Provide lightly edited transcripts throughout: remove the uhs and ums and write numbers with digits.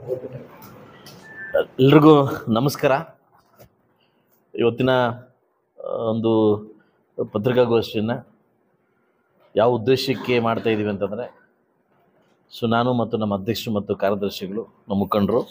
ಎಲ್ರಿಗೂ ನಮಸ್ಕಾರ. ಇವತ್ತಿನ ಒಂದು ಪತ್ರಿಕಾಗೋಷ್ಠಿಯನ್ನು ಯಾವ ಉದ್ದೇಶಕ್ಕೆ ಮಾಡ್ತಾ ಇದ್ದೀವಿ ಅಂತಂದರೆ, ನಾನು ಮತ್ತು ನಮ್ಮ ಅಧ್ಯಕ್ಷರು ಮತ್ತು ಕಾರ್ಯದರ್ಶಿಗಳು, ನಮ್ಮ ಮುಖಂಡರು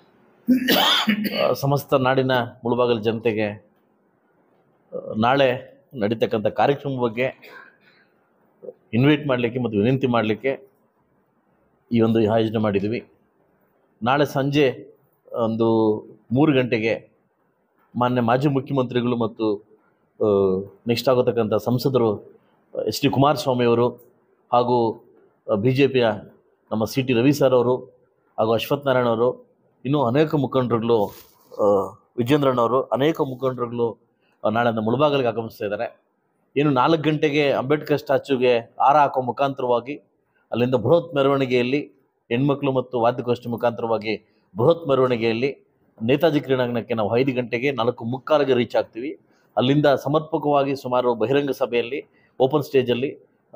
ಸಮಸ್ತ ನಾಡಿನ ಮುಳುಬಾಗಿಲ ಜನತೆಗೆ ನಾಳೆ ನಡೀತಕ್ಕಂಥ ಕಾರ್ಯಕ್ರಮದ ಬಗ್ಗೆ ಇನ್ವೈಟ್ ಮಾಡಲಿಕ್ಕೆ ಮತ್ತು ವಿನಂತಿ ಮಾಡಲಿಕ್ಕೆ ಈ ಒಂದು ಆಯೋಜನೆ ಮಾಡಿದ್ದೀವಿ. ನಾಳೆ ಸಂಜೆ ಒಂದು 3 ಗಂಟೆಗೆ ಮಾನ್ಯ ಮಾಜಿ ಮುಖ್ಯಮಂತ್ರಿಗಳು ಮತ್ತು ನೆಕ್ಸ್ಟ್ ಆಗತಕ್ಕಂಥ ಸಂಸದರು ಎಚ್ ಡಿ ಕುಮಾರಸ್ವಾಮಿಯವರು ಹಾಗೂ BJPಯ ನಮ್ಮ CT ರವಿ ಸರ್ ಅವರು ಹಾಗೂ ಅಶ್ವಥ್ ನಾರಾಯಣ ಅವರು, ಇನ್ನೂ ಅನೇಕ ಮುಖಂಡರುಗಳು, ವಿಜೇಂದ್ರಣ್ಣವರು, ಅನೇಕ ಮುಖಂಡರುಗಳು ನಾಳೆ ಮುಳುಬಾಗಿಲಿಗೆ ಆಗಮಿಸ್ತಾ ಇದ್ದಾರೆ. ಏನು 4 ಗಂಟೆಗೆ ಅಂಬೇಡ್ಕರ್ ಸ್ಟ್ಯಾಚ್ಯೂಗೆ ಹಾರ ಹಾಕೋ ಮುಖಾಂತರವಾಗಿ ಅಲ್ಲಿಂದ ಬೃಹತ್ ಮೆರವಣಿಗೆಯಲ್ಲಿ ಹೆಣ್ಮಕ್ಳು ಮತ್ತು ವಾದ್ಯಗೋಷ್ಠಿ ಮುಖಾಂತರವಾಗಿ ಬೃಹತ್ ಮೆರವಣಿಗೆಯಲ್ಲಿ ನೇತಾಜಿ ಕ್ರೀಡಾಂಗಣಕ್ಕೆ ನಾವು 5 ಗಂಟೆಗೆ 4:45ಗೆ ರೀಚ್ ಆಗ್ತೀವಿ. ಅಲ್ಲಿಂದ ಸಮರ್ಪಕವಾಗಿ ಸುಮಾರು ಬಹಿರಂಗ ಸಭೆಯಲ್ಲಿ ಓಪನ್ ಸ್ಟೇಜಲ್ಲಿ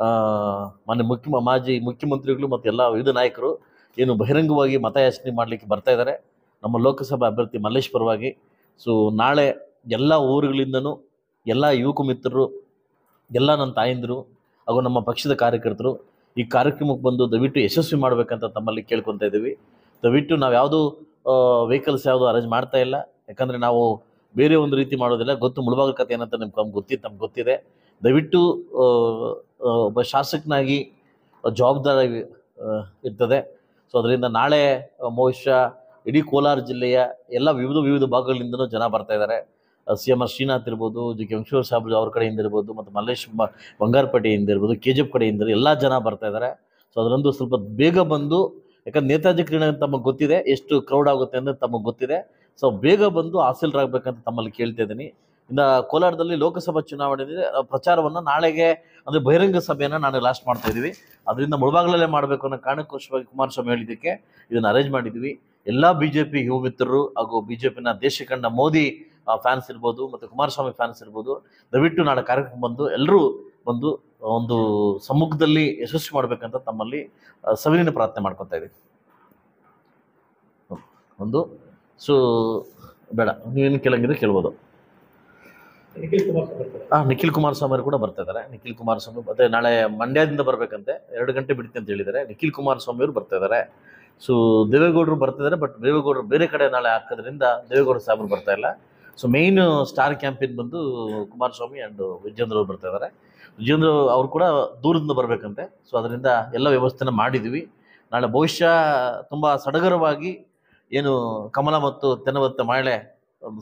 ಮಾಜಿ ಮುಖ್ಯಮಂತ್ರಿಗಳು ಮತ್ತು ಎಲ್ಲ ವಿವಿಧ ನಾಯಕರು ಏನು ಬಹಿರಂಗವಾಗಿ ಮತಯಾಚನೆ ಮಾಡಲಿಕ್ಕೆ ಬರ್ತಾ ಇದ್ದಾರೆ ನಮ್ಮ ಲೋಕಸಭಾ ಅಭ್ಯರ್ಥಿ ಮಲ್ಲೇಶ್ ಪರವಾಗಿ. ನಾಳೆ ಎಲ್ಲ ಊರುಗಳಿಂದನೂ ಎಲ್ಲ ಯುವಕ ಮಿತ್ರರು, ಎಲ್ಲ ನನ್ನ ತಾಯಂದಿರು ಹಾಗೂ ನಮ್ಮ ಪಕ್ಷದ ಕಾರ್ಯಕರ್ತರು ಈ ಕಾರ್ಯಕ್ರಮಕ್ಕೆ ಬಂದು ದಯವಿಟ್ಟು ಯಶಸ್ವಿ ಮಾಡಬೇಕಂತ ತಮ್ಮಲ್ಲಿ ಕೇಳ್ಕೊತಾ ಇದ್ದೀವಿ. ದಯವಿಟ್ಟು ನಾವು ಯಾವುದು ವೆಹಿಕಲ್ಸ್ ಯಾವುದು ಅರೇಂಜ್ ಮಾಡ್ತಾ ಇಲ್ಲ, ಯಾಕಂದರೆ ನಾವು ಬೇರೆ ಒಂದು ರೀತಿ ಮಾಡೋದಿಲ್ಲ. ಮುಳುಬಾಗಿಲ ಕಥೆ ಏನಂತ ನಮ್ಗೆ ಗೊತ್ತಿದೆ. ದಯವಿಟ್ಟು ಒಬ್ಬ ಶಾಸಕನಾಗಿ ಜವಾಬ್ದಾರಿ ಇರ್ತದೆ. ಅದರಿಂದ ನಾಳೆ ಬಹುಶಃ ಇಡೀ ಕೋಲಾರ ಜಿಲ್ಲೆಯ ಎಲ್ಲ ವಿವಿಧ ಭಾಗಗಳಿಂದನೂ ಜನ ಬರ್ತಾ ಇದ್ದಾರೆ. CMR ಶ್ರೀನಾಥ್ ಇರ್ಬೋದು, JK ವೆಂಕಟೇಶ್ವರ ಸಾಹೇಬ್ ಅವ್ರ ಕಡೆಯಿಂದ ಇರ್ಬೋದು, ಮತ್ತು ಮಲ್ಲೇಶ್ ಬಂಗಾರಪೇಟೆಯಿಂದ ಇರ್ಬೋದು, KGF ಕಡೆಯಿಂದ ಎಲ್ಲ ಜನ ಬರ್ತಾ ಇದ್ದಾರೆ. ಅದರಂದು ಸ್ವಲ್ಪ ಬೇಗ ಬಂದು, ಯಾಕಂದ್ರೆ ನೇತಾಜಿ ಕ್ರೀಡೆ ತಮಗೆ ಗೊತ್ತಿದೆ ಎಷ್ಟು ಕ್ರೌಡ್ ಆಗುತ್ತೆ ಅಂದರೆ ತಮಗೆ ಗೊತ್ತಿದೆ. ಬೇಗ ಬಂದು ಹಾಸೀಲರಾಗಬೇಕಂತ ತಮ್ಮಲ್ಲಿ ಕೇಳ್ತಾ ಇದ್ದೀನಿ. ಇನ್ನು ಕೋಲಾರದಲ್ಲಿ ಲೋಕಸಭಾ ಚುನಾವಣೆ ಪ್ರಚಾರವನ್ನು ನಾಳೆಗೆ ಅಂದರೆ ಬಹಿರಂಗ ಸಭೆಯನ್ನು ನಾನು ಲಾಸ್ಟ್ ಮಾಡ್ತಾ ಇದ್ದೀವಿ. ಅದರಿಂದ ಮುಳುಬಾಗಿಲಲ್ಲೇ ಮಾಡಬೇಕು ಅನ್ನೋ ಕಾರಣಕ್ಕೋಸ್ಕರವಾಗಿ ಕುಮಾರಸ್ವಾಮಿ ಹೇಳಿದ್ದಕ್ಕೆ ಇದನ್ನು ಅರೇಂಜ್ ಮಾಡಿದ್ವಿ. ಎಲ್ಲ BJP ಯುವ ಮಿತ್ರರು ಹಾಗೂ BJPನ ದೇಶ ಕಂಡ ಮೋದಿ ಫ್ಯಾನ್ಸ್ ಇರ್ಬೋದು ಮತ್ತು ಕುಮಾರಸ್ವಾಮಿ ಫ್ಯಾನ್ಸ್ ಇರ್ಬೋದು, ದಯವಿಟ್ಟು ನಾಳೆ ಕಾರ್ಯಕ್ರಮ ಬಂದು ಎಲ್ಲರೂ ಬಂದು ಒಂದು ಸಮ್ಮುಖದಲ್ಲಿ ಯಶಸ್ವಿ ಮಾಡಬೇಕಂತ ತಮ್ಮಲ್ಲಿ ಸವಿನೀಯ ಪ್ರಾರ್ಥನೆ ಮಾಡ್ಕೊತಾ ಇದ್ದೀವಿ. ಒಂದು ಬೇಡ, ನೀವೇನು ಕೇಳಂಗಿದ್ರೆ ಕೇಳ್ಬೋದು. ನಿಖಿಲ್ ಕುಮಾರಸ್ವಾಮಿ ಅವರು ಕೂಡ ಬರ್ತಾ ಇದ್ದಾರೆ. ನಿಖಿಲ್ ಕುಮಾರಸ್ವಾಮಿ ಮತ್ತೆ ನಾಳೆ ಮಂಡ್ಯದಿಂದ ಬರಬೇಕಂತೆ, 2 ಗಂಟೆ ಬಿಡ್ತೀನಿ ಅಂತ ಹೇಳಿದ್ದಾರೆ. ನಿಖಿಲ್ ಕುಮಾರಸ್ವಾಮಿ ಅವರು ಬರ್ತಾ ಇದ್ದಾರೆ. ದೇವೇಗೌಡರು ಬರ್ತಿದ್ದಾರೆ, ಬಟ್ ದೇವೇಗೌಡರು ಬೇರೆ ಕಡೆ ನಾಳೆ ಹಾಕೋದ್ರಿಂದ ದೇವೇಗೌಡ ಸಾಹೇಬರು ಬರ್ತಾ ಇಲ್ಲ. ಮೇಯ್ನ್ ಸ್ಟಾರ್ ಕ್ಯಾಂಪೇನ್ ಬಂದು ಕುಮಾರಸ್ವಾಮಿ ಆ್ಯಂಡ್ ವಿಜೇಂದ್ರ ಅವರು ಬರ್ತಾ ಇದ್ದಾರೆ. ವಿಜೇಂದ್ರ ಅವರು ಕೂಡ ದೂರದಿಂದ ಬರಬೇಕಂತೆ. ಅದರಿಂದ ಎಲ್ಲ ವ್ಯವಸ್ಥೆನ ಮಾಡಿದ್ವಿ. ನಾಳೆ ಬಹುಶಃ ತುಂಬ ಸಡಗರವಾಗಿ ಏನು ಕಮಲ ಮತ್ತು ತೆನವತ್ತ ಮಹಿಳೆ ಒಂದು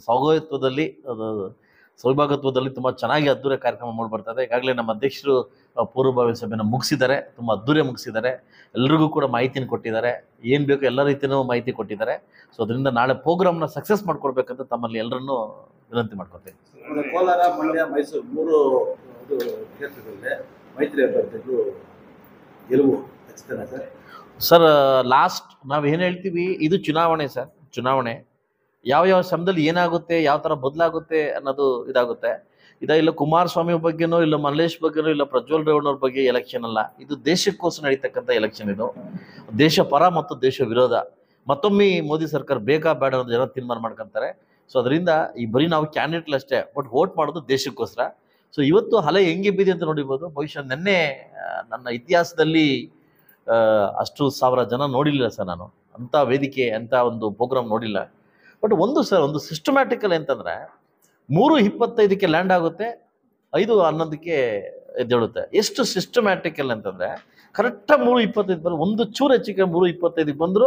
ಸೌಭಾಗ್ಯತ್ವದಲ್ಲಿ ತುಂಬ ಚೆನ್ನಾಗಿ ಅದ್ದೂರಿ ಕಾರ್ಯಕ್ರಮ ಮಾಡಿ ಬರ್ತಾರೆ. ಈಗಾಗಲೇ ನಮ್ಮ ಅಧ್ಯಕ್ಷರು ಪೂರ್ವಭಾವಿ ಸಭೆಯನ್ನು ಮುಗಿಸಿದ್ದಾರೆ, ತುಂಬ ಅದ್ದೂರಿ ಮುಗಿಸಿದ್ದಾರೆ. ಎಲ್ರಿಗೂ ಕೂಡ ಮಾಹಿತಿಯನ್ನು ಕೊಟ್ಟಿದ್ದಾರೆ, ಏನು ಬೇಕು ಎಲ್ಲ ರೀತಿಯೂ ಮಾಹಿತಿ ಕೊಟ್ಟಿದ್ದಾರೆ. ಅದರಿಂದ ನಾಳೆ ಪ್ರೋಗ್ರಾಮ್ನ ಸಕ್ಸಸ್ ಮಾಡ್ಕೊಡ್ಬೇಕಂತ ತಮ್ಮಲ್ಲಿ ಎಲ್ಲರನ್ನೂ ವಿನಂತಿ ಮಾಡ್ಕೊತೀನಿ. ಕೋಲಾರ, ಮಂಡ್ಯ, ಮೈಸೂರು 3 ಕ್ಷೇತ್ರಗಳಲ್ಲಿ ಮೈತ್ರಿ ಅಭ್ಯರ್ಥಿಗಳು ಗೆಲುವು ಖಚಿತನಾ ಸರ್? ಲಾಸ್ಟ್ ನಾವು ಏನು ಹೇಳ್ತೀವಿ, ಇದು ಚುನಾವಣೆ ಸರ್. ಚುನಾವಣೆ ಯಾವ ಸಮಯದಲ್ಲಿ ಏನಾಗುತ್ತೆ, ಯಾವ ಥರ ಬದಲಾಗುತ್ತೆ ಅನ್ನೋದು ಇದಾಗುತ್ತೆ. ಇಲ್ಲ ಕುಮಾರಸ್ವಾಮಿ ಬಗ್ಗೆನೋ, ಇಲ್ಲ ಮಲ್ಲೇಶ್ ಬಗ್ಗೆನೋ, ಇಲ್ಲ ಪ್ರಜ್ವಲ್ ರೇವಣ್ಣವ್ರ ಬಗ್ಗೆ ಎಲೆಕ್ಷನ್ ಅಲ್ಲ. ಇದು ದೇಶಕ್ಕೋಸ್ಕರ ನಡೀತಕ್ಕಂಥ ಎಲೆಕ್ಷನ್. ಇದು ದೇಶ ಪರ ಮತ್ತು ದೇಶ ವಿರೋಧ. ಮತ್ತೊಮ್ಮೆ ಮೋದಿ ಸರ್ಕಾರ ಬೇಕಾ ಬೇಡ ಅನ್ನೋದು ಜನ ತೀರ್ಮಾನ ಮಾಡ್ಕೊತಾರೆ. ಅದರಿಂದ ಈ ಬರೀ ನಾವು ಕ್ಯಾಂಡಿಡೇಟ್ ಅಷ್ಟೇ, ಬಟ್ ವೋಟ್ ಮಾಡೋದು ದೇಶಕ್ಕೋಸ್ಕರ. ಇವತ್ತು ಅಲೆ ಹೆಂಗೆ ಬಿದೆ ಅಂತ ನೋಡಿರ್ಬೋದು. ಬಹುಶಃ ನಿನ್ನೆ ನನ್ನ ಇತಿಹಾಸದಲ್ಲಿ ಅಷ್ಟು 1000 ಜನ ನೋಡಿಲ್ಲ ಸರ್. ನಾನು ಅಂಥ ವೇದಿಕೆ, ಅಂಥ ಒಂದು ಪ್ರೋಗ್ರಾಮ್ ನೋಡಿಲ್ಲ. ಬಟ್ ಒಂದು ಸಿಸ್ಟಮ್ಯಾಟಿಕಲ್ ಅಂತಂದರೆ 3:25ಕ್ಕೆ ಲ್ಯಾಂಡ್ ಆಗುತ್ತೆ, 5:11ಕ್ಕೆ ಎದ್ದೇಳುತ್ತೆ. ಎಷ್ಟು ಸಿಸ್ಟಮ್ಯಾಟಿಕಲ್ ಅಂತಂದರೆ ಕರೆಕ್ಟಾಗಿ 3:25 ಬಂದು ಒಂದು ಚೂರು ಹೆಚ್ಚಿಗೆ 3:25ಕ್ಕೆ ಬಂದರೂ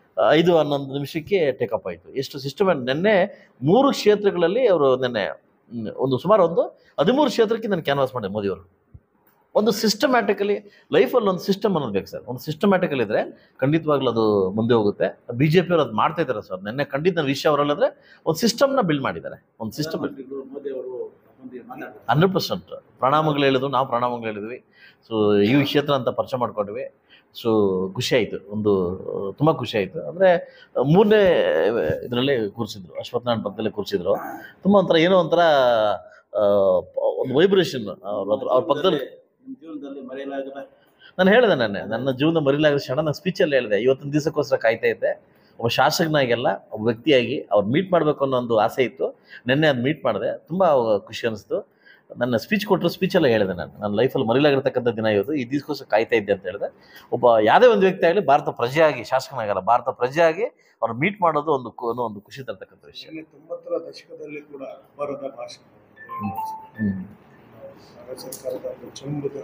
5:11 ಟೇಕಪ್ ಆಯಿತು. ಎಷ್ಟು ನಿನ್ನೆ 3 ಕ್ಷೇತ್ರಗಳಲ್ಲಿ ಅವರು ನಿನ್ನೆ ಸುಮಾರು 13 ಕ್ಷೇತ್ರಕ್ಕೆ ನಾನು ಕ್ಯಾನ್ವಾಸ್ ಮಾಡಿದೆ ಮೋದಿಯವರು. ಒಂದು ಸಿಸ್ಟಮ್ಯಾಟಿಕಲಿ ಲೈಫಲ್ಲಿ ಒಂದು ಸಿಸ್ಟಮ್ ಅನ್ನೋದು ಬೇಕು ಸರ್. ಒಂದು ಸಿಸ್ಟಮ್ಯಾಟಿಕಲ್ ಇದ್ದರೆ ಖಂಡಿತವಾಗ್ಲೂ ಅದು ಮುಂದೆ ಹೋಗುತ್ತೆ. BJP ಅವರು ಅದು ಮಾಡ್ತಾ ಇದ್ದಾರೆ ಸರ್. ನಿನ್ನೆ ಖಂಡಿತ ವಿಷಯ ಅವರಲ್ಲಂದರೆ ಒಂದು ಸಿಸ್ಟಮ್ನ ಬಿಲ್ಡ್ ಮಾಡಿದ್ದಾರೆ. ಒಂದು ಸಿಸ್ಟಮ್ 100% ಪ್ರಣಾಮಗಳು ಹೇಳಿದ್ರು, ನಾವು ಪ್ರಣಾಮಗಳು ಹೇಳಿದ್ವಿ. ಈ ಕ್ಷೇತ್ರ ಅಂತ ಪರಿಚಯ ಮಾಡ್ಕೊಂಡ್ವಿ. ಖುಷಿ ಆಯಿತು, ತುಂಬ ಖುಷಿ ಆಯಿತು. ಅಂದರೆ 3ನೇ ಇದರಲ್ಲೇ ಕೂರಿಸಿದ್ರು, ಅಶ್ವಥ್ ನಾರಾಯಣ ಪಕ್ಕದಲ್ಲೇ ಕೂರಿಸಿದ್ರು. ತುಂಬ ಏನೋ ಒಂಥರ ಒಂದು ವೈಬ್ರೇಷನ್ ಅವ್ರ ಪಕ್ಕದಲ್ಲಿ. ನಾನು ಹೇಳಿದೆ, ನನ್ನ ಜೀವನದ ಮರಿಲಾಗದ ಕ್ಷಣ ನಾನು ಸ್ಪೀಚಲ್ಲಿ ಹೇಳಿದೆ. ಇವತ್ತಿನ ದಿವಸಕ್ಕೋಸ್ಕರ ಕಾಯ್ತಾ ಇದ್ದೆ. ಒಬ್ಬ ಶಾಸಕನಾಗೆಲ್ಲ ಒಬ್ಬ ವ್ಯಕ್ತಿಯಾಗಿ ಅವ್ರು ಮೀಟ್ ಮಾಡಬೇಕು ಅನ್ನೋ ಒಂದು ಆಸೆ ಇತ್ತು. ನಿನ್ನೆ ಅದು ಮೀಟ್ ಮಾಡಿದೆ, ತುಂಬ ಖುಷಿ ಅನಿಸ್ತು. ನನ್ನ ಸ್ಪೀಚ್ ಕೊಟ್ಟರು, ಸ್ಪೀಚೆಲ್ಲ ಹೇಳಿದೆ ನಾನು, ನನ್ನ ಲೈಫಲ್ಲಿ ಮರಿಲಾಗಿರ್ತಕ್ಕಂಥ ದಿನ ಇದು, ಈ ದಿವಸಕ್ಕೋಸ್ಕರ ಕಾಯ್ತಾ ಇದ್ದೆ ಅಂತ ಹೇಳಿದೆ. ಒಬ್ಬ ಯಾವುದೇ ಒಂದು ವ್ಯಕ್ತಿ ಆಗಲಿ ಭಾರತ ಪ್ರಜೆಯಾಗಿ, ಶಾಸಕನಾಗಲ್ಲ, ಭಾರತ ಪ್ರಜೆಯಾಗಿ ಅವ್ರು ಮೀಟ್ ಮಾಡೋದು ಒಂದು ಖುಷಿ ತರ್ತಕ್ಕಂಥ ವಿಷಯ. 90ರ ದಶಕದಲ್ಲಿ ಕೂಡ ಅಬ್ಬರದ ಭಾಷಣ, ಸರ್ಕಾರದ ಚುಂಬದ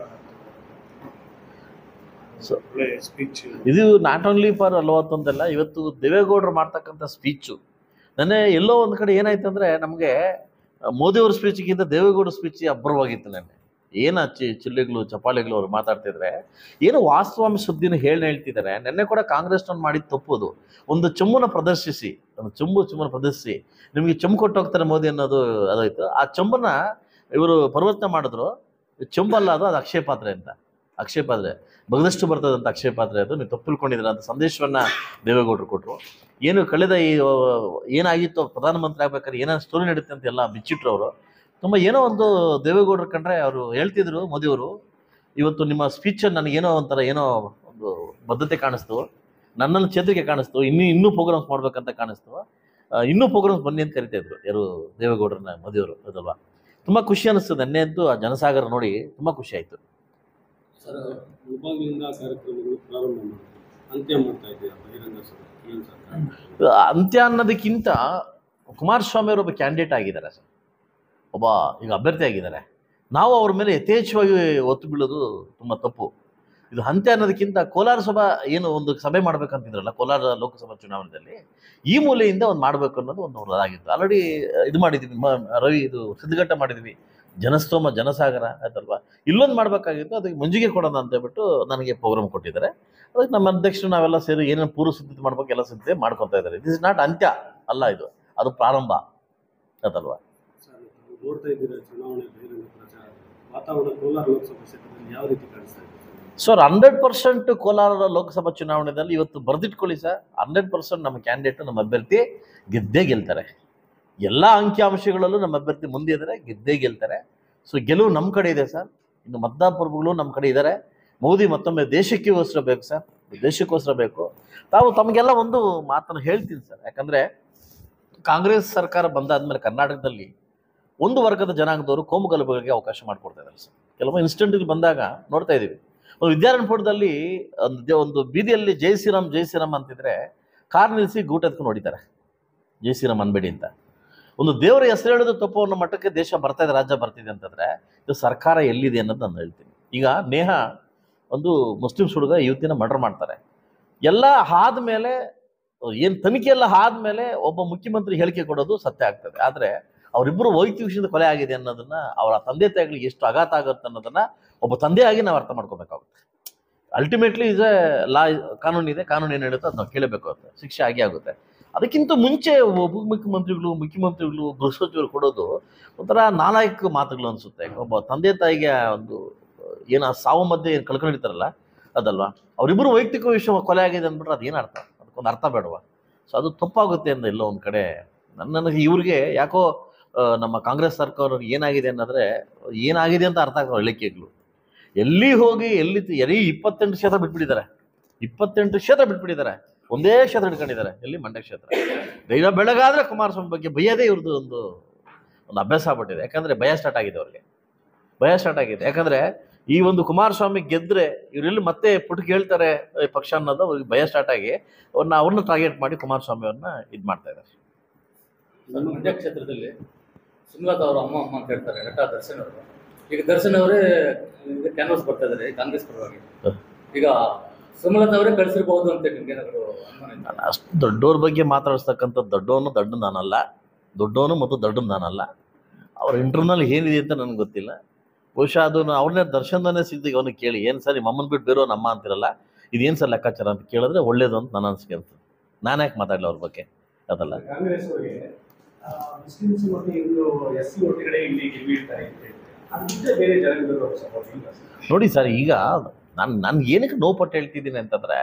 ಒಳ್ಳೆ ಸ್ಪೀಚ್. ಇದು ನಾಟ್ ಓನ್ಲಿ ಫಾರ್ 41 ಇವತ್ತು ದೇವೇಗೌಡರು ಮಾಡ್ತಕ್ಕಂಥ ಸ್ಪೀಚು. ನೆನ್ನೆ ಎಲ್ಲೋ ಒಂದು ಕಡೆ ಏನಾಯ್ತು ಅಂದರೆ, ನಮಗೆ ಮೋದಿಯವ್ರ ಸ್ಪೀಚ್ಗಿಂತ ದೇವೇಗೌಡ ಸ್ಪೀಚ್ ಅಬ್ಬರವಾಗಿತ್ತು. ನೆನ್ನೆ ಏನು ಚಿಲ್ಲೆಗಳು ಚಪಾಳೆಗಳು ಅವ್ರು ಮಾತಾಡ್ತಿದ್ರೆ, ಏನು ವಾಸ್ತವಾಂಶ ಸುದ್ದಿನ ಹೇಳ್ತಿದ್ದಾರೆ. ನೆನ್ನೆ ಕೂಡ ಕಾಂಗ್ರೆಸ್ನವ್ರು ಮಾಡಿದ್ದು ತಪ್ಪೋದು. ಒಂದು ಚೊಂಬನ್ನ ಪ್ರದರ್ಶಿಸಿ, ಒಂದು ಚೊಂಬನ್ನ ಪ್ರದರ್ಶಿಸಿ ನಿಮಗೆ ಚೊಂಬು ಕೊಟ್ಟು ಹೋಗ್ತಾರೆ ಮೋದಿ ಅನ್ನೋದು ಅದಾಯ್ತು. ಆ ಚೊಂಬನ್ನ ಇವರು ಪರಿವರ್ತನೆ ಮಾಡಿದ್ರು. ಚೊಂಬಲ್ಲ ಅದು ಅಕ್ಷಯ ಪಾತ್ರೆ ಅಂತ. ಅಕ್ಷಯ ಪಾತ್ರೆ ಬಗದಷ್ಟು ಬರ್ತದಂತ ಅಕ್ಷಯ ಪಾತ್ರೆ ಅದು, ನೀವು ತಪ್ಪು ತಿಳ್ಕೊಂಡಿದ್ದೀರ ಅಂತ ಸಂದೇಶವನ್ನು ದೇವೇಗೌಡರು ಕೊಟ್ಟರು. ಏನು ಕಳೆದ ಏನಾಗಿತ್ತು ಪ್ರಧಾನಮಂತ್ರಿ ಆಗ್ಬೇಕಾದ್ರೆ ಏನೇನು ಸ್ಟೋರಿ ನಡೀತೆ ಅಂತ ಎಲ್ಲ ಬಿಚ್ಚಿಟ್ರು ಅವರು. ತುಂಬ ಏನೋ ಒಂದು ದೇವೇಗೌಡರು ಕಂಡ್ರೆ ಅವರು ಹೇಳ್ತಿದ್ರು, ಮೋದಿಯವರು ಇವತ್ತು ನಿಮ್ಮ ಸ್ಪೀಚನ್ನು ನನಗೇನೋ ಒಂಥರ ಏನೋ ಒಂದು ಬದ್ಧತೆ ಕಾಣಿಸ್ತು, ನನ್ನಲ್ಲಿ ಚೇತರಿಕೆ ಕಾಣಿಸ್ತು, ಇನ್ನೂ ಪ್ರೋಗ್ರಾಮ್ಸ್ ಮಾಡ್ಬೇಕಂತ ಕಾಣಿಸ್ತು, ಇನ್ನೂ ಪ್ರೋಗ್ರಾಮ್ಸ್ ಬನ್ನಿ ಅಂತ ಕರಿತಾಯಿದ್ರು ಯಾರು ದೇವೇಗೌಡರನ್ನ, ಮೋದಿಯವರು. ಅದಲ್ವಾ, ತುಂಬ ಖುಷಿ ಅನ್ನಿಸ್ತು. ನೆನ್ನೆ ಅಂತೂ ಆ ಜನಸಾಗರ ನೋಡಿ ತುಂಬ ಖುಷಿ ಆಯಿತು. ಸರ್, ಮುಳುಬಾಗಿಲಿಂದ ಕಾರ್ಯಕ್ರಮಗಳು ಪ್ರಾರಂಭ ಮಾಡಿ ಅಂತ್ಯ ಮಾಡ್ತಾ ಇದ್ದೀರಾ ಬಹಿರಂಗ ಸಭೆ. ಅಂತ್ಯ ಅನ್ನೋದಕ್ಕಿಂತ ಕುಮಾರಸ್ವಾಮಿ ಅವರು ಒಬ್ಬ ಕ್ಯಾಂಡಿಡೇಟ್ ಆಗಿದ್ದಾರೆ ಸರ್, ಒಬ್ಬ ಈಗ ಅಭ್ಯರ್ಥಿ ಆಗಿದ್ದಾರೆ. ನಾವು ಅವ್ರ ಮೇಲೆ ಯಥೇಚ್ಛವಾಗಿ ಒತ್ತು ಬೀಳೋದು ತುಂಬ ತಪ್ಪು. ಇದು ಅಂತ್ಯ ಅನ್ನೋದಕ್ಕಿಂತ ಕೋಲಾರ ಸಭಾ ಏನು ಒಂದು ಸಭೆ ಮಾಡ್ಬೇಕಂತಿದ್ರಲ್ಲ ಕೋಲಾರ ಲೋಕಸಭಾ ಚುನಾವಣೆಯಲ್ಲಿ, ಈ ಮೂಲೆಯಿಂದ ಒಂದು ಮಾಡಬೇಕು ಅನ್ನೋದು ಒಂದು ಅದಾಗಿತ್ತು. ಆಲ್ರೆಡಿ ಇದು ಮಾಡಿದ್ವಿ, ರವಿ ಇದು ಸಿದ್ಧಘಟ್ಟ ಮಾಡಿದ್ವಿ, ಜನಸ್ತೋಮ ಜನಸಾಗರ ಆಯ್ತಲ್ವಾ. ಇಲ್ಲೊಂದು ಮಾಡಬೇಕಾಗಿತ್ತು, ಅದಕ್ಕೆ ಮುಂಜಿಗೆ ಕೊಡೋಣ ಅಂತ ಹೇಳ್ಬಿಟ್ಟು ನನಗೆ ಪ್ರೋಗ್ರಾಮ್ ಕೊಟ್ಟಿದ್ದಾರೆ. ಅದಕ್ಕೆ ನಮ್ಮ ಅಧ್ಯಕ್ಷರು ನಾವೆಲ್ಲ ಸೇರಿ ಏನೇನು ಪೂರ್ವ ಸಿದ್ಧತೆ ಮಾಡ್ಬೇಕು ಎಲ್ಲ ಸಿದ್ಧತೆ ಮಾಡ್ಕೊತಾ ಇದ್ದಾರೆ. ದಿಸ್ ಇಸ್ ನಾಟ್ ಅಂತ್ಯ ಅಲ್ಲ, ಇದು ಅದು ಪ್ರಾರಂಭ ಆಯ್ತಲ್ವಾ. ನೋಡ್ತಾ ಇದ್ದೀರಾ ಚುನಾವಣೆ ಬಹಿರಂಗ ಪ್ರಚಾರ ವಾತಾವರಣ ಕೋಲಾರ ಲೋಕಸಭಾ ಕ್ಷೇತ್ರದಲ್ಲಿ ಯಾವ ರೀತಿ ಕಾಣಿಸ್ತಾ ಇದೆ ಸರ್? 100% ಕೋಲಾರ ಲೋಕಸಭಾ ಚುನಾವಣೆಯಲ್ಲಿ ಇವತ್ತು ಬರೆದಿಟ್ಕೊಳ್ಳಿ ಸರ್, 100% ನಮ್ಮ ಕ್ಯಾಂಡಿಡೇಟ್, ನಮ್ಮ ಅಭ್ಯರ್ಥಿ ಗೆದ್ದೇ ಗೆಲ್ತಾರೆ. ಎಲ್ಲ ಅಂಕಿಅಂಶಗಳಲ್ಲೂ ನಮ್ಮ ಅಭ್ಯರ್ಥಿ ಮುಂದೆ ಇದ್ದಾರೆ, ಗೆದ್ದೇ ಗೆಲ್ತಾರೆ. ಸೊ ಗೆಲುವು ನಮ್ಮ ಕಡೆ ಇದೆ ಸರ್. ಇನ್ನು ಮತದಾರಗಳು ನಮ್ಮ ಕಡೆ ಇದ್ದಾರೆ. ಮೋದಿ ಮತ್ತೊಮ್ಮೆ ದೇಶಕ್ಕೋಸ್ಕರ ಬೇಕು ಸರ್, ದೇಶಕ್ಕೋಸ್ಕರ ಬೇಕು. ತಮಗೆಲ್ಲ ಒಂದು ಮಾತನ್ನು ಹೇಳ್ತೀನಿ ಸರ್, ಯಾಕಂದರೆ ಕಾಂಗ್ರೆಸ್ ಸರ್ಕಾರ ಬಂದಾದ್ಮೇಲೆ ಕರ್ನಾಟಕದಲ್ಲಿ ಒಂದು ವರ್ಗದ ಜನಾಂಗದವರು ಕೋಮುಗಲಭೆಗಳಿಗೆ ಅವಕಾಶ ಮಾಡಿಕೊಡ್ತಾ ಇದ್ದಾರೆ ಸರ್. ಕೆಲವು ಇನ್ಸಿಡೆಂಟ್ಗಳು ಬಂದಾಗ ನೋಡ್ತಾ ಇದ್ದೀವಿ. ಒಂದು ವಿದ್ಯಾರಣ್ಯಪುರದಲ್ಲಿ ಒಂದು ಬೀದಿಯಲ್ಲಿ ಜೈ ಶ್ರೀರಾಮ್ ಜೈ ಶ್ರೀರಾಮ್ ಅಂತಿದ್ರೆ ಕಾರ್ ನಿಲ್ಲಿಸಿ ಗೂಟ ಎತ್ಕೊಂಡು ಹೊಡಿತಾರೆ, ಜೈ ಶ್ರೀರಾಮ್ ಅನ್ಬೇಡಿ ಅಂತ. ಒಂದು ದೇವರ ಹೆಸರು ಹೇಳೋದು ತಪ್ಪು ಅನ್ನೋ ಮಟ್ಟಕ್ಕೆ ದೇಶ ಬರ್ತಾ ಇದೆ, ರಾಜ್ಯ ಬರ್ತಿದೆ ಅಂತಂದರೆ ಇದು ಸರ್ಕಾರ ಎಲ್ಲಿದೆ ಅನ್ನೋದು ನಾನು ಹೇಳ್ತೀನಿ. ಈಗ ನೇಹಾ ಒಂದು ಮುಸ್ಲಿಮ್ಸ್ ಹುಡುಗ ಯುವತಿನ ಮರ್ಡರ್ ಮಾಡ್ತಾರೆ. ಎಲ್ಲ ಆದಮೇಲೆ ಏನು ತನಿಖೆ ಎಲ್ಲ ಆದಮೇಲೆ ಒಬ್ಬ ಮುಖ್ಯಮಂತ್ರಿ ಹೇಳಿಕೆ ಕೊಡೋದು ಸತ್ಯ ಆಗ್ತದೆ. ಆದರೆ ಅವರಿಬ್ಬರು ವೈಯಕ್ತಿಕ ವಿಷಯದ ಕೊಲೆ ಆಗಿದೆ ಅನ್ನೋದನ್ನು, ಅವರ ತಂದೆ ತಾಯಿಗಳಿಗೆ ಎಷ್ಟು ಆಘಾತ ಆಗುತ್ತೆ ಅನ್ನೋದನ್ನು ಒಬ್ಬ ತಂದೆಯಾಗಿ ನಾವು ಅರ್ಥ ಮಾಡ್ಕೋಬೇಕಾಗುತ್ತೆ. ಅಲ್ಟಿಮೇಟ್ಲಿ ಇಸ್ ಎ ಲಾ, ಕಾನೂನಿದೆ, ಕಾನೂನು ಏನು ಹೇಳುತ್ತೋ ಅದು ನಾವು ಕೇಳಬೇಕಾಗುತ್ತೆ, ಶಿಕ್ಷೆ ಆಗೇ ಆಗುತ್ತೆ. ಅದಕ್ಕಿಂತ ಮುಂಚೆ ಮುಖ್ಯಮಂತ್ರಿಗಳು ಗೃಹ ಸಚಿವರು ಕೊಡೋದು ಒಂಥರ ನಾಲಾಯಕ ಮಾತುಗಳು ಅನಿಸುತ್ತೆ. ಒಬ್ಬ ತಂದೆ ತಾಯಿಗೆ ಒಂದು ಏನು ಸಾವು ಮಧ್ಯೆ ಏನು ಕಳ್ಕೊಂಡಿರ್ತಾರಲ್ಲ ಅದಲ್ವಾ, ಅವರಿಬ್ಬರು ವೈಯಕ್ತಿಕ ವಿಷಯ ಕೊಲೆ ಆಗಿದೆ ಅಂದ್ಬಿಟ್ರೆ ಅದು ಏನು ಅರ್ಥ, ಅದಕ್ಕೊಂದು ಅರ್ಥ ಬೇಡವಾ? ಸೊ ಅದು ತಪ್ಪಾಗುತ್ತೆ ಅಂತ ಎಲ್ಲೋ ಒಂದು ಕಡೆ ನನಗೆ ಇವ್ರಿಗೆ ಯಾಕೋ ನಮ್ಮ ಕಾಂಗ್ರೆಸ್ ಸರ್ಕಾರವ್ರಿಗೆ ಏನಾಗಿದೆ ಅನ್ನೋದ್ರೆ ಏನಾಗಿದೆ ಅಂತ ಅರ್ಥ ಆಗ್ತವೆ ಹೇಳಿಕೆಗಳು. ಎಲ್ಲಿ ಹೋಗಿ ಎಲ್ಲಿ 28 ಕ್ಷೇತ್ರ ಬಿಟ್ಬಿಟ್ಟಿದ್ದಾರೆ, 28 ಕ್ಷೇತ್ರ ಬಿಟ್ಬಿಟ್ಟಿದ್ದಾರೆ, ಒಂದೇ ಕ್ಷೇತ್ರ ಹಿಡ್ಕೊಂಡಿದ್ದಾರೆ, ಎಲ್ಲಿ ಮಂಡ್ಯ ಕ್ಷೇತ್ರ. ದೈವ ಬೆಳಗಾದ್ರೆ ಕುಮಾರಸ್ವಾಮಿ ಬಗ್ಗೆ ಬೈಯೋದೇ ಇವ್ರದ್ದು ಒಂದು ಅಭ್ಯಾಸ ಆಗ್ಬಿಟ್ಟಿದೆ. ಯಾಕಂದರೆ ಭಯ ಸ್ಟಾರ್ಟ್ ಆಗಿದೆ, ಅವ್ರಿಗೆ ಭಯ ಸ್ಟಾರ್ಟ್ ಆಗಿದೆ. ಯಾಕಂದರೆ ಈ ಒಂದು ಕುಮಾರಸ್ವಾಮಿ ಗೆದ್ದರೆ ಇವರೆಲ್ಲಿ ಮತ್ತೆ ಪುಟಕ್ಕೆ ಹೇಳ್ತಾರೆ ಪಕ್ಷ ಅನ್ನೋದು ಅವ್ರಿಗೆ ಭಯ ಸ್ಟಾರ್ಟ್ ಆಗಿ ಅವ್ರನ್ನ ಟಾರ್ಗೆಟ್ ಮಾಡಿ ಕುಮಾರಸ್ವಾಮಿ ಅವ್ರನ್ನ ಇದು ಮಾಡ್ತಾ ಇದ್ದಾರೆ. ಮಂಡ್ಯ ಕ್ಷೇತ್ರದಲ್ಲಿ ಸುಮಲತಾ ಅವರು ಅಮ್ಮ ಅಂತ ಹೇಳ್ತಾರೆ ನಟ ದರ್ಶನ್ ಅವರು. ಈಗ ದರ್ಶನ್ ಅವರೇ ಕ್ಯಾನ್ವಾಸ್ ಬರ್ತಾ ಇದ್ದಾರೆ ಕಾಂಗ್ರೆಸ್ ಪರವಾಗಿ. ಈಗ ಸುಮಲತಾ ಅವರೇ ಕಳಿಸಿರ್ಬಹುದು ಅಂತ ನಿಮ್ಗೇನಾದ್ರು ಅನುಮಾನ? ಅಷ್ಟು ದೊಡ್ಡವ್ರ ಬಗ್ಗೆ ಮಾತಾಡಿಸ್ತಕ್ಕಂಥ ದೊಡ್ಡವನು ನಾನಲ್ಲ, ದೊಡ್ಡವನು ಮತ್ತು ದೊಡ್ಡನು ನಾನಲ್ಲ. ಅವ್ರ ಇಂಟರ್ನಲ್ ಏನಿದೆ ಅಂತ ನನಗೆ ಗೊತ್ತಿಲ್ಲ. ಬಹುಶಃ ಅದು ಅವ್ರನ್ನೇ ದರ್ಶನದನ್ನೇ ಸಿಗ್ದಿಗೆ ಅವನಿಗೆ ಕೇಳಿ, ಏನು ಸರ್ ನಿಮ್ಮ ಅಮ್ಮನ ಬಿಟ್ಟು ಬೇರೋ ನಮ್ಮ ಅಂತಿರಲ್ಲ, ಇದೇನು ಸರ್ ಲೆಕ್ಕಾಚಾರ ಅಂತ ಕೇಳಿದ್ರೆ ಒಳ್ಳೇದು ಅಂತ ನನ್ನ ಅನಿಸಿಕೆ ಅಂತ. ನಾನು ಯಾಕೆ ಮಾತಾಡಲಿ ಅವ್ರ ಬಗ್ಗೆ? ಅದಲ್ಲ, ಕಾಂಗ್ರೆಸ್ ಅವರಿಗೆ ಮುಸ್ಲಿಮ್ಸ್ ಮತ್ತು ಹಿಂದೂ SC ಒಟ್ಟಿಗೆ ಇಲ್ಲಿ ಗೆಲ್ಬಿಡ್ತಾರೆ ಅಂತ ಬೇರೆ ಜನಾಂಗದವರು ಸಪೋರ್ಟ್ ಇಲ್ಲ ನೋಡಿ ಸರ್. ಈಗ ನಾನು ಏನಕ್ಕೆ ನೋವು ಪಟ್ಟು ಹೇಳ್ತಿದ್ದೀನಿ ಅಂತಂದರೆ,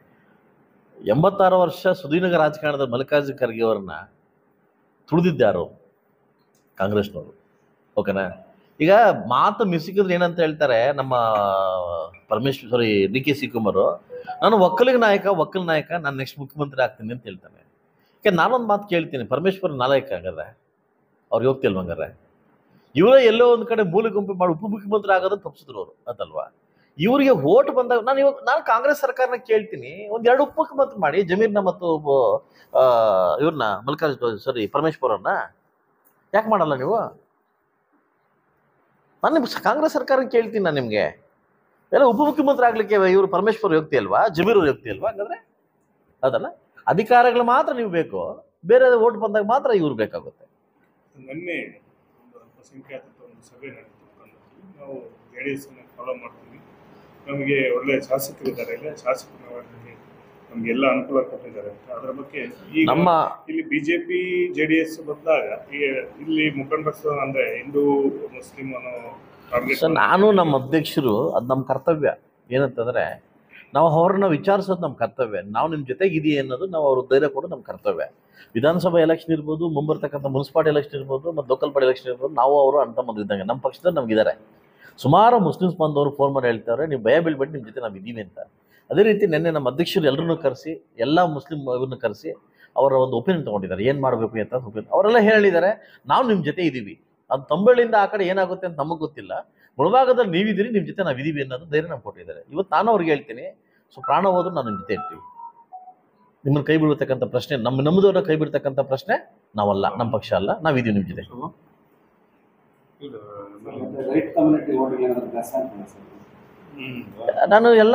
86 ವರ್ಷ ಸುದೀರ್ಘ ರಾಜಕಾರಣದ ಮಲ್ಲಿಕಾರ್ಜುನ ಖರ್ಗೆ ಅವ್ರನ್ನ ತುಳಿದಿದ್ದಾರು ಕಾಂಗ್ರೆಸ್ನವರು, ಓಕೆನಾ? ಈಗ ಮಾತು ಮಿಸಿಕಿದ್ರೆ ಏನಂತ ಹೇಳ್ತಾರೆ ನಮ್ಮ DK ಶಿವಕುಮಾರ್, ನಾನು ಒಕ್ಕಲಿಗ ನಾಯಕ ನಾನು ನೆಕ್ಸ್ಟ್ ಮುಖ್ಯಮಂತ್ರಿ ಆಗ್ತೀನಿ ಅಂತ ಹೇಳ್ತಾನೆ. ಯಾಕೆ ನಾನೊಂದು ಮಾತು ಕೇಳ್ತೀನಿ, ಪರಮೇಶ್ವರ್ ನಾಯಕ ಆಗದ ಅವ್ರಿಗೆ ಹೋಗ್ತಿಲ್ವಂಗಾರೆ ಇವರೇ ಎಲ್ಲೋ ಒಂದು ಕಡೆ ಮೂಲೆ ಗುಂಪು ಮಾಡಿ ಉಪಮುಖ್ಯಮಂತ್ರಿ ಆಗೋದನ್ನು ತಪ್ಪಿಸಿದ್ರು ಅವರು, ಅದಲ್ವಾ? ಇವರಿಗೆ ಓಟ್ ಬಂದಾಗ ನಾನು ಕಾಂಗ್ರೆಸ್ ಸರ್ಕಾರನ ಕೇಳ್ತೀನಿ, ಒಂದೆರಡು ಉಪಮುಖ್ಯಮಂತ್ರಿ ಮಾಡಿ ಜಮೀರ್ನ ಮತ್ತು ಇವ್ರನ್ನ ಪರಮೇಶ್ವರ್ ಅವ್ರನ್ನ ಯಾಕೆ ಮಾಡಲ್ಲ ನೀವು? ನಾನು ನಿಮ್ಗೆ ಕಾಂಗ್ರೆಸ್ ಸರ್ಕಾರ ಕೇಳ್ತೀನಿ, ನಾನು ನಿಮಗೆ ಎಲ್ಲ ಉಪಮುಖ್ಯಮಂತ್ರಿ ಆಗ್ಲಿಕ್ಕೆ ಇವರು ಪರಮೇಶ್ವರ್ ಯೋಗ್ತಿ ಅಲ್ವಾ, ಜಮೀರ್ ಯೋಗ್ತಿ ಅಲ್ವಾ? ಹಂಗಂದ್ರೆ ಅದಲ್ಲ, ಅಧಿಕಾರಗಳು ಮಾತ್ರ ನೀವು ಬೇಕು, ಬೇರೆ ಓಟ್ ಬಂದಾಗ ಮಾತ್ರ ಇವ್ರು ಬೇಕಾಗುತ್ತೆ. ಮೊನ್ನೆ ಒಂದು ಅಲ್ಪಸಂಖ್ಯಾತ ಒಂದು ಸಭೆ ನಡೆದಿತ್ತು, ನಾವು JDS ಫಾಲೋ ಮಾಡ್ತೀವಿ, ನಮಗೆ ಒಳ್ಳೆ ಶಾಸಕರಿದ್ದಾರೆ, ಇಲ್ಲ ಶಾಸಕರಿಗೆ ನಮಗೆಲ್ಲ ಅನುಕೂಲ ಕೊಟ್ಟಿದ್ದಾರೆ ಅಂತ. ಅದರ ಬಗ್ಗೆ ಈಗ ಇಲ್ಲಿ BJP JDS ಬಂದಾಗ ಇಲ್ಲಿ ಮುಖಂಡರು ಅಂದ್ರೆ ಹಿಂದೂ ಮುಸ್ಲಿಂ ಅನ್ನೋ ನಾನು ನಮ್ಮ ಅಧ್ಯಕ್ಷರು, ಅದು ನಮ್ಮ ಕರ್ತವ್ಯ ಏನಂತಂದ್ರೆ ನಾವು ಅವ್ರನ್ನ ವಿಚಾರಿಸೋದು ನಮ್ಮ ಕರ್ತವ್ಯ. ನಾವು ನಿಮ್ಮ ಜೊತೆಗಿದೀವಿ ಅನ್ನೋದು ನಾವು ಅವ್ರ ಧೈರ್ಯ ಕೊಡೋದು ನಮ್ಮ ಕರ್ತವ್ಯ. ವಿಧಾನಸಭಾ ಎಲೆಕ್ಷನ್ ಇರ್ಬೋದು, ಮುಂಬರ್ತಕ್ಕಂಥ ಮುನ್ಸಿಪಾಲಿಟಿ ಎಲೆಕ್ಷನ್ ಇರ್ಬೋದು, ಮತ್ತು ಲೋಕಲ್ ಬಾಡಿ ಎಲೆಕ್ಷನ್ ಇರ್ಬೋದು, ನಾವು ಅವರು ಅಂತಮ್ಮಂದು ಇದ್ದಂಗೆ ನಮ್ಮ ಪಕ್ಷದಲ್ಲಿ ನಮಗಿದ್ದಾರೆ. ಸುಮಾರು ಮುಸ್ಲಿಮ್ಸ್ ಬಂದವರು ಫೋನ್ ಮಾಡಿ ಹೇಳ್ತಾರೆ, ನೀವು ಭಯ ಬೀಳ್ಬೇಡಿ, ನಿಮ್ಮ ಜೊತೆ ನಾವು ಇದ್ದೀವಿ ಅಂತ. ಅದೇ ರೀತಿ ನಿನ್ನೆ ನಮ್ಮ ಅಧ್ಯಕ್ಷರು ಎಲ್ಲರನ್ನೂ ಕರೆಸಿ, ಎಲ್ಲ ಮುಸ್ಲಿಂ ಇವ್ರನ್ನ ಕರೆಸಿ ಅವರ ಒಂದು ಒಪಿನಿಯನ್ ತೊಗೊಂಡಿದ್ದಾರೆ, ಏನು ಮಾಡಬೇಕು ಅಂತ ಒಪಿನಿಯನ್ ಅವರೆಲ್ಲ ಹೇಳಿದ್ದಾರೆ. ನಾವು ನಿಮ್ಮ ಜೊತೆ ಇದ್ದೀವಿ, ಅದು ತಂಬಳಿಂದ ಆ ಕಡೆ ಏನಾಗುತ್ತೆ ಅಂತ ನಮಗೆ ಗೊತ್ತಿಲ್ಲ, ಮುಳಭಾಗದಲ್ಲಿ ನೀವಿದ್ದೀರಿ, ನಿಮ್ಮ ಜೊತೆ ನಾವು ಇದ್ದೀವಿ ಅನ್ನೋದು ಧೈರ್ಯ ನಮ್ಗೆ ಕೊಟ್ಟಿದ್ದಾರೆ. ಇವತ್ತು ನಾನು ಅವ್ರಿಗೆ ಹೇಳ್ತೀನಿ, ಸೊ ಪ್ರಾಣ ಹೋದ್ರು ನಾನು ನಿಮ್ಮ ಜೊತೆ ಇರ್ತೀವಿ. ನಿಮ್ಮನ್ನು ಕೈ ಬಿಡ್ತಕ್ಕಂಥ ಪ್ರಶ್ನೆ, ನಮ್ಮದವ್ರನ್ನ ಕೈ ಬಿಡ್ತಕ್ಕಂಥ ಪ್ರಶ್ನೆ ನಾವಲ್ಲ, ನಮ್ಮ ಪಕ್ಷ ಅಲ್ಲ, ನಾವಿದ್ದೀವಿ ನಿಮ್ಮ ಜೊತೆ. ನಾನು ಎಲ್ಲ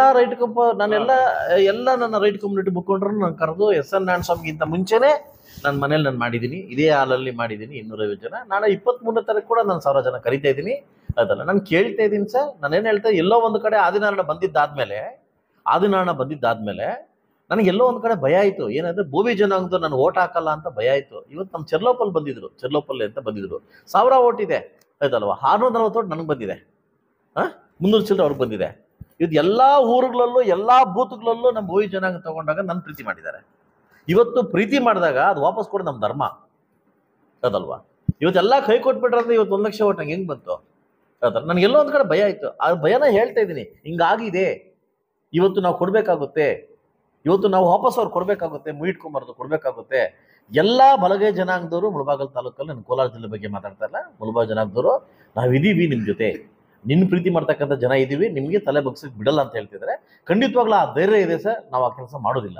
ನನ್ನ ರೈಟ್ ಕಮ್ಯುನಿಟಿ ಮುಖಂಡರನ್ನು ನಾನು ಕರೆದು SN ನಾರಾಯಣ ಸ್ವಾಮಿಗಿಂತ ಮುಂಚೆನೇ ನನ್ನ ಮನೇಲಿ ನಾನು ಮಾಡಿದ್ದೀನಿ, ಇದೇ ಹಾಲಲ್ಲಿ ಮಾಡಿದ್ದೀನಿ 250 ಜನ. ನಾಳೆ 23ನೇ ತಾರೀಕು ಕೂಡ ನಾನು 1000 ಜನ ಕರಿತಾ ಇದ್ದೀನಿ. ಅದಲ್ಲ, ನಾನು ಕೇಳ್ತಾ ಇದ್ದೀನಿ ಸರ್, ನಾನೇನು ಹೇಳ್ತಾ, ಎಲ್ಲೋ ಒಂದು ಕಡೆ ಆದಿನಾರಾಯಣ ಬಂದಿದ್ದಾದ್ಮೇಲೆ ನನಗೆ ಎಲ್ಲೋ ಒಂದು ಕಡೆ ಭಯ ಆಯಿತು. ಏನಂದರೆ ಬೋವಿ ಜನಾಂಗದವ್ರು ನಾನು ಓಟ್ ಹಾಕಲ್ಲ ಅಂತ ಭಯ ಆಯಿತು. ಇವತ್ತು ನಮ್ಮ ಚೆರ್ಲೋಪಲ್ಲಿ ಅಂತ ಬಂದಿದ್ರು, 1000 ಓಟ್ ಇದೆ ಆಯ್ತಲ್ವ, 640 ಓಟ್ ನನಗೆ ಬಂದಿದೆ, 300 ಚಿಲ್ಲರೆ ಅವ್ರಿಗೆ ಬಂದಿದೆ. ಇವತ್ತು ಎಲ್ಲ ಊರುಗಳಲ್ಲೂ ಎಲ್ಲ ಬೂತ್ಗಳಲ್ಲೂ ನಮ್ಮ ಬೋವಿ ಜನಾಂಗ ತಗೊಂಡಾಗ ನನ್ನ ಪ್ರೀತಿ ಮಾಡಿದ್ದಾರೆ. ಇವತ್ತು ಪ್ರೀತಿ ಮಾಡಿದಾಗ ಅದು ವಾಪಸ್ ಕೊಡೋದು ನಮ್ಮ ಧರ್ಮ ಅದಲ್ವಾ? ಇವತ್ತೆಲ್ಲ ಕೈ ಕೊಟ್ಬಿಟ್ರೆ ಇವತ್ತು 1 ಲಕ್ಷ ಓಟ್ ನಂಗೆ ಹೆಂಗೆ ಬಂತು ಅದಲ್ಲ? ನನಗೆಲ್ಲೋ ಒಂದು ಕಡೆ ಭಯ ಆಯಿತು. ಆ ಭಯನ ಹೇಳ್ತಾ ಇದ್ದೀನಿ, ಹಿಂಗಾಗಿದೆ, ಇವತ್ತು ನಾವು ಕೊಡಬೇಕಾಗುತ್ತೆ, ಇವತ್ತು ನಾವು ವಾಪಸ್ ಅವ್ರು ಕೊಡಬೇಕಾಗುತ್ತೆ, ಮುಯಿಟ್ಕೊಂಬಾರ್ದು ಕೊಡಬೇಕಾಗುತ್ತೆ. ಎಲ್ಲ ಬಲಗೈ ಜನಾಂಗದವರು ಮುಳಬಾಗಲ್ ತಾಲೂಕಲ್ಲಿ, ನಾನು ಕೋಲಾರ ಜಿಲ್ಲೆ ಬಗ್ಗೆ ಮಾತಾಡ್ತಾ ಇಲ್ಲ, ಮುಳಬಾಗ ಜನಾಂಗದವರು ನಾವಿದ್ದೀವಿ ನಿಮ್ಮ ಜೊತೆ, ನಿನ್ನ ಪ್ರೀತಿ ಮಾಡ್ತಕ್ಕಂಥ ಜನ ಇದ್ದೀವಿ, ನಿಮಗೆ ತಲೆ ಬಗ್ಸಕ್ಕೆ ಬಿಡಲ್ಲ ಅಂತ ಹೇಳ್ತಿದ್ದಾರೆ. ಖಂಡಿತವಾಗ್ಲೂ ಆ ಧೈರ್ಯ ಇದೆ ಸರ್, ನಾವು ಆ ಕೆಲಸ ಮಾಡೋದಿಲ್ಲ.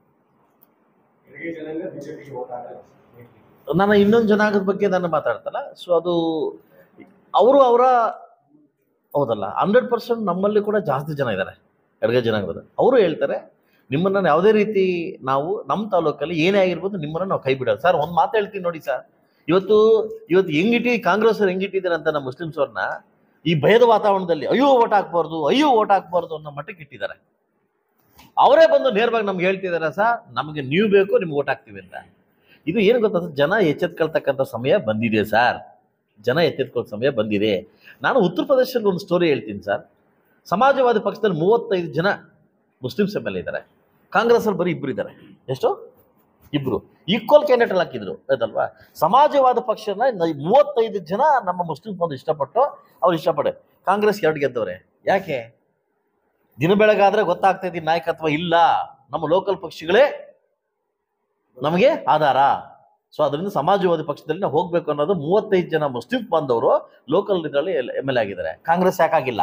ನಾನು ಇನ್ನೊಂದು ಜನಾಂಗದ ಬಗ್ಗೆ ನಾನು ಮಾತಾಡ್ತಲ್ಲ, ಸೊ ಅದು ಅವರು ಹೌದಲ್ಲ, 100% ನಮ್ಮಲ್ಲಿ ಕೂಡ ಜಾಸ್ತಿ ಜನ ಇದ್ದಾರೆ ಎಡಗೈ ಜನಾಂಗದ. ಅವರು ಹೇಳ್ತಾರೆ, ನಿಮ್ಮನ್ನು ಯಾವುದೇ ರೀತಿ ನಾವು ನಮ್ಮ ತಾಲೂಕಲ್ಲಿ ಏನೇ ಆಗಿರ್ಬೋದು ನಿಮ್ಮನ್ನು ನಾವು ಕೈ ಬಿಡೋದು. ಸರ್ ಒಂದು ಮಾತು ಹೇಳ್ತೀನಿ ನೋಡಿ ಸರ್, ಇವತ್ತು ಕಾಂಗ್ರೆಸ್ ಅವ್ರು ಹೆಂಗಿಟ್ಟಿದ್ದಾರೆ ಅಂತ ನಮ್ಮ ಮುಸ್ಲಿಮ್ಸ್ ಅವ್ರನ್ನ ಈ ಭಯದ ವಾತಾವರಣದಲ್ಲಿ ಅಯ್ಯೋ ಓಟ್ ಹಾಕ್ಬಾರ್ದು ಅನ್ನೋ ಮಟ್ಟಕ್ಕೆ ಇಟ್ಟಿದ್ದಾರೆ. ಅವರೇ ಬಂದು ನೇರವಾಗಿ ನಮ್ಗೆ ಹೇಳ್ತಿದ್ದಾರೆ, ಸರ್ ನಮಗೆ ನೀವು ಬೇಕು, ನಿಮ್ಗೆ ಓಟ್ ಹಾಕ್ತೀವಿ ಅಂತ. ಇದು ಏನು ಗೊತ್ತಾ, ಜನ ಎಚ್ಚೆತ್ಕೊಳ್ತಕ್ಕಂಥ ಸಮಯ ಬಂದಿದೆ ಸರ್, ಸಮಯ ಬಂದಿದೆ. ನಾನು ಉತ್ತರ ಪ್ರದೇಶದಲ್ಲಿ ಒಂದು ಸ್ಟೋರಿ ಹೇಳ್ತೀನಿ ಸರ್. ಸಮಾಜವಾದಿ ಪಕ್ಷದಲ್ಲಿ 35 ಜನ ಮುಸ್ಲಿಮ್ಸ್ MLA ಇದ್ದಾರೆ, ಕಾಂಗ್ರೆಸ್ಸಲ್ಲಿ ಬರೀ 2 ಇದ್ದಾರೆ. ಎಷ್ಟು? 2 ಈಕ್ವಲ್ ಕ್ಯಾಂಡಿಡೇಟ್ ಹಾಕಿದ್ರು ಆಯ್ತಲ್ವಾ? ಸಮಾಜವಾದ ಪಕ್ಷನ 35 ಜನ ನಮ್ಮ ಮುಸ್ಲಿಮ್ಸ್ ಬಂದು ಇಷ್ಟಪಟ್ಟೆ. ಕಾಂಗ್ರೆಸ್ 2 ಗೆದ್ದವ್ರೆ. ಯಾಕೆ? ದಿನ ಬೆಳಗಾದ್ರೆ ಗೊತ್ತಾಗ್ತಾ ಇದ್ದೀನಿ ನಾಯಕತ್ವ ಇಲ್ಲ, ನಮ್ಮ ಲೋಕಲ್ ಪಕ್ಷಗಳೇ ನಮಗೆ ಆಧಾರ. ಸೊ ಅದರಿಂದ ಸಮಾಜವಾದಿ ಪಕ್ಷದಲ್ಲಿ ನಾವು ಹೋಗ್ಬೇಕು ಅನ್ನೋದು 35 ಜನ ಮುಸ್ಲಿಮ್ಸ್ ಬಂದವರು ಲೋಕಲ್ ಇದರಲ್ಲಿ MLA ಆಗಿದ್ದಾರೆ. ಕಾಂಗ್ರೆಸ್ ಯಾಕಾಗಿಲ್ಲ?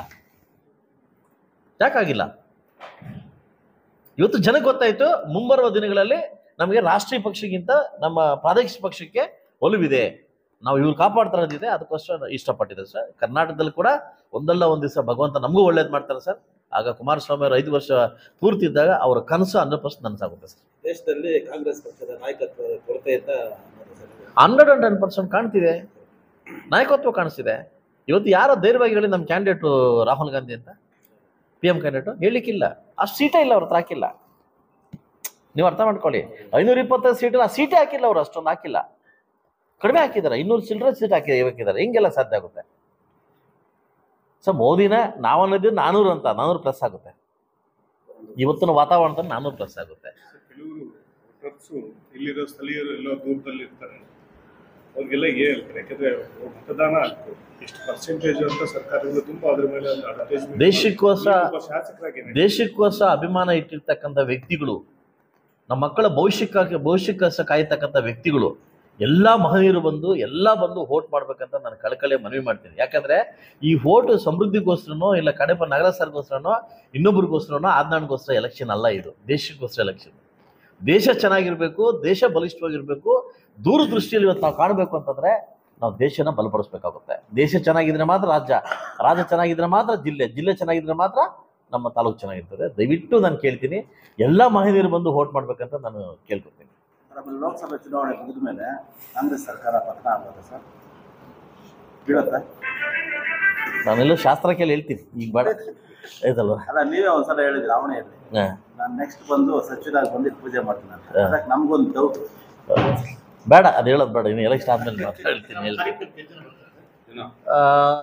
ಇವತ್ತು ಜನಕ್ಕೆ ಗೊತ್ತಾಯ್ತು, ಮುಂಬರುವ ದಿನಗಳಲ್ಲಿ ನಮಗೆ ರಾಷ್ಟ್ರೀಯ ಪಕ್ಷಕ್ಕಿಂತ ನಮ್ಮ ಪ್ರಾದೇಶಿಕ ಪಕ್ಷಕ್ಕೆ ಒಲವಿದೆ, ನಾವು ಇವ್ರು ಕಾಪಾಡ್ತಾ ಇದ್ದಿದೆ, ಅದಕ್ಕೋಸ್ಕರ ಇಷ್ಟಪಟ್ಟಿದೆ ಸರ್. ಕರ್ನಾಟಕದಲ್ಲಿ ಕೂಡ ಒಂದಲ್ಲ ಒಂದು ದಿವಸ ಭಗವಂತ ನಮಗೂ ಒಳ್ಳೇದು ಮಾಡ್ತಾರೆ ಸರ್. ಆಗ ಕುಮಾರಸ್ವಾಮಿ ಅವರು 5 ವರ್ಷ ಪೂರ್ತಿ ಇದ್ದಾಗ ಅವರ ಕನಸು 100% ನನಸಾಗುತ್ತೆ ಸರ್. ದೇಶದಲ್ಲಿ ಕಾಂಗ್ರೆಸ್ ಪಕ್ಷದ ನಾಯಕತ್ವ ಕೊರತೆ ಅಂತ 110% ಕಾಣ್ತಿದೆ, ನಾಯಕತ್ವ ಕಾಣಿಸ್ತಿದೆ. ಇವತ್ತು ಯಾರೋ ಧೈರ್ಯವಾಗಿ ಹೇಳಿ ನಮ್ಮ ಕ್ಯಾಂಡಿಡೇಟು ರಾಹುಲ್ ಗಾಂಧಿ ಅಂತ PM ಕ್ಯಾಂಡಿಡೇಟು ಹೇಳಲಿಕ್ಕಿಲ್ಲ, ಅಷ್ಟು ಸೀಟೇ ಇಲ್ಲ, ಅವ್ರ ಹತ್ರ ಹಾಕಿಲ್ಲ. ನೀವು ಅರ್ಥ ಮಾಡ್ಕೊಳ್ಳಿ, 525 ಸೀಟಲ್ಲಿ ಆ ಸೀಟೇ ಹಾಕಿಲ್ಲ, ಅವರು ಅಷ್ಟೊಂದು ಹಾಕಿಲ್ಲ, ಕಡಿಮೆ ಹಾಕಿದ್ದಾರೆ, 200 ಚಿಲ್ಲರೆ ಸೀಟ್ ಹಾಕಿದ್ದಾರೆ. ಹಿಂಗೆಲ್ಲ ಸಾಧ್ಯ ಆಗುತ್ತೆ ಸೊ? ಮೋದಿನ ನಾವನ್ನೋದು 400 ಅಂತ, 400 ಪ್ಲಸ್ ಆಗುತ್ತೆ. ಇವತ್ತಿನ ವಾತಾವರಣದಲ್ಲಿ 400 ಪ್ಲಸ್ ಆಗುತ್ತೆ. ಕೆಲವರು ಇಲ್ಲಿರೋ ಸ್ಥಳೀಯರು ಎಲ್ಲೋ ದೂರದಲ್ಲಿ ಇರ್ತಾರೆ, ಅವ್ರಿಗೆಲ್ಲ ಹೇಳ್ತಾರೆ, ಯಾಕಂದ್ರೆ ಮತದಾನ ಆಗ್ತದೆ ಎಷ್ಟು ಪರ್ಸೆಂಟೇಜ್ ಅಂತ ಸರ್ಕಾರದಿಂದ ತುಂಬಾ ಅದ್ರ ಮೇಲೆ ಒಂದು advertisement ಶಾಸಕರಾಗಿ ದೇಶಕ್ಕೋಸ್ಕರ ಅಭಿಮಾನ ಇಟ್ಟಿರ್ತಕ್ಕಂಥ ವ್ಯಕ್ತಿಗಳು, ನಮ್ಮ ಮಕ್ಕಳ ಭವಿಷ್ಯಕ್ಕೋಸ್ಕರ ಕಾಯ್ತಕ್ಕಂಥ ವ್ಯಕ್ತಿಗಳು ಎಲ್ಲ ಮಹನೀಯರು ಬಂದು ವೋಟ್ ಮಾಡ್ಬೇಕಂತ ನಾನು ಕಳಕಳಿ ಮನವಿ ಮಾಡ್ತೀನಿ. ಯಾಕಂದ್ರೆ ಈ ವೋಟ್ ಸಮೃದ್ಧಿಗೋಸ್ಕರನೋ ಇಲ್ಲ ಕಡೆಪ ನಗರ ಸರ್ಗೋಸ್ಕರನೋ ಇನ್ನೊಬ್ರಿಗೋಸ್ಕರನೋ ಆದ್ನಾಡ್ಗೋಸ್ಕರ ಎಲೆಕ್ಷನ್ ಅಲ್ಲ, ಇದು ದೇಶಕ್ಕೋಸ್ಕರ ಎಲೆಕ್ಷನ್. ದೇಶ ಚೆನ್ನಾಗಿರ್ಬೇಕು, ದೇಶ ಬಲಿಷ್ಠವಾಗಿರ್ಬೇಕು, ದೂರದೃಷ್ಟಿಯಲ್ಲಿ ಇವತ್ತು ನಾವು ಕಾಣಬೇಕು ಅಂತಂದ್ರೆ ನಾವು ದೇಶನ ಬಲಪಡಿಸ್ಬೇಕಾಗುತ್ತೆ. ದೇಶ ಚೆನ್ನಾಗಿದ್ರೆ ಮಾತ್ರ ರಾಜ್ಯ ಚೆನ್ನಾಗಿದ್ರೆ ಮಾತ್ರ ಜಿಲ್ಲೆ ಚೆನ್ನಾಗಿದ್ರೆ ಮಾತ್ರ ನಮ್ಮ ತಾಲೂಕು ಚೆನ್ನಾಗಿರ್ತದೆ. ದಯವಿಟ್ಟು ನಾನು ಕೇಳ್ತೀನಿ, ಎಲ್ಲ ಮಹಿಳೆಯರು ಬಂದು ವೋಟ್ ಮಾಡ್ಬೇಕಂತ ನಾನು ಕೇಳ್ಕೊತೀನಿ. ಲೋಕಸಭೆ ಚುನಾವಣೆ ಮುಗಿದ ಮೇಲೆ ಕಾಂಗ್ರೆಸ್ ಸರ್ಕಾರ ಪತನ ಆಗ್ತದೆ ಸರ್, ಬೀಳುತ್ತೆ? ನಾನೆಲ್ಲ ಶಾಸ್ತ್ರ ಕೇಳಿ ಹೇಳ್ತೀನಿ, ಈಗ ಬೇಡ ಆಯ್ತಲ್ವ? ಅಲ್ಲ, ನೀವೇ ಒಂದ್ಸಲ ಹೇಳಿದ್ರಿ ರಾವಣೆಯಲ್ಲಿ, ನಾನು ನೆಕ್ಸ್ಟ್ ಬಂದು ಸಚಿವರಾಗಿ ಬಂದು ಪೂಜೆ ಮಾಡ್ತೀನಿ ಅಂತ. ಅದಕ್ಕೆ ನಮ್ಗೊಂದು ಡೌಟ್. ಬೇಡ, ಅದು ಹೇಳೋದು ಬೇಡ, ಇನ್ನು ಎಲೆಕ್ಷನ್ ಆದ್ಮೇಲೆ ಮಾತ್ರ ಹೇಳ್ತೀನಿ.